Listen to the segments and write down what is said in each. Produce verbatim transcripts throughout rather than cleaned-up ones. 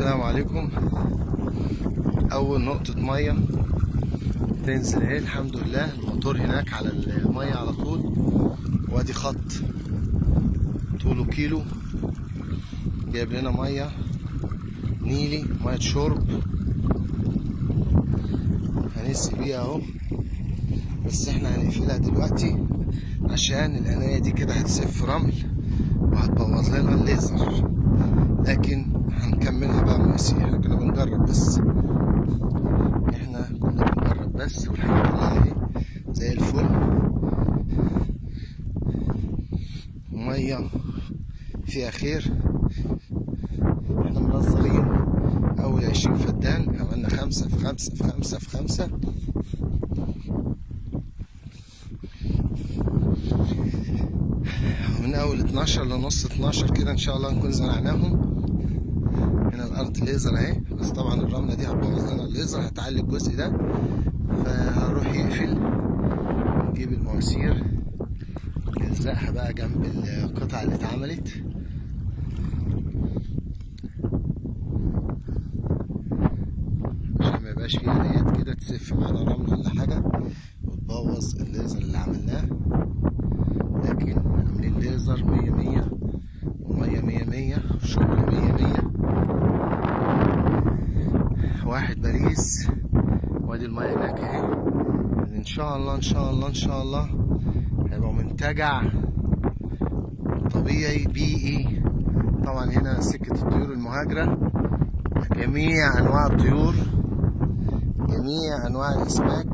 السلام عليكم. اول نقطة مية تنزل اهي الحمد لله. الموتور هناك على المية على طول، وادي خط طوله كيلو جايب لنا مية نيلي، مية شرب هنسقي بيها اهو. بس احنا هنقفلها دلوقتي عشان القناية دي كده هتسف رمل وهتبوظ لنا الليزر، لكن هنكملها بقى مواسير. احنا كنا بنجرب بس احنا كنا بنجرب بس والحمد لله اهي زي الفل. مية فيها خير. احنا منظرين اول عشرين فدان، عملنا خمسة في خمسة في خمسة في خمسة. من اول اتناشر لنص اتناشر كده ان شاء الله نكون زرعناهم. هنا الارض ليزر اهي، بس طبعا الرمله دي هتبوظ لنا الليزر، هتعلي الجزء ده، فهنروح يقفل نجيب المواسير نلزقها بقى جنب القطعه اللي اتعملت. عشان ما يبقاش فيه آليات كده تسف معانا رمل ولا حاجه وتبوظ الليزر اللي عملناه. لكن عاملين ليزر مية مية ومية مية مية وشغل مية مية. واحد باريس، وادي المية هناك اهي. ان شاء الله ان شاء الله ان شاء الله هيبقى منتجع طبيعي بيئي. طبعا هنا سكة الطيور المهاجرة، جميع انواع الطيور، جميع انواع الاسماك،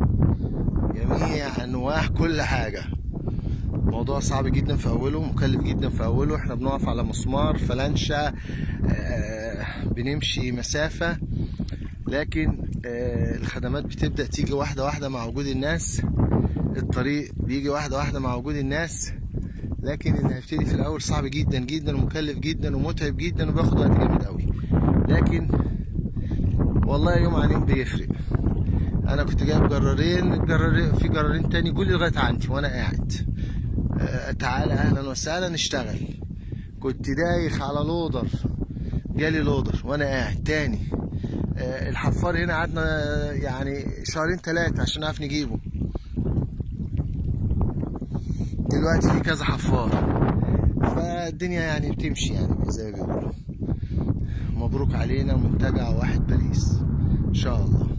جميع انواع كل حاجة. موضوع صعب جدا في اوله، مكلف جدا في اوله. احنا بنقف على مسمار فلانشة، آه بنمشي مسافة، لكن آه الخدمات بتبدأ تيجي واحدة واحدة مع وجود الناس. الطريق بيجي واحدة واحدة مع وجود الناس، لكن اللي هيبتدي في الاول صعب جدا جدا ومكلف جدا ومتعب جدا وبياخد وقت جامد قوي. لكن والله يوم عن يوم بيفرق. انا كنت جايب جرارين، جرارين في جرارين تاني جولي لغاية عندي وانا قاعد. آه تعالى اهلا وسهلا نشتغل. كنت دايخ على لودر، جالي لودر وانا قاعد تاني. آه الحفار هنا قعدنا يعني شهرين ثلاثة عشان نعرف نجيبه. دلوقتي في كذا حفار، فالدنيا يعني بتمشي يعني زي ما بيقولوا. مبروك علينا منتجع واحد باريس ان شاء الله.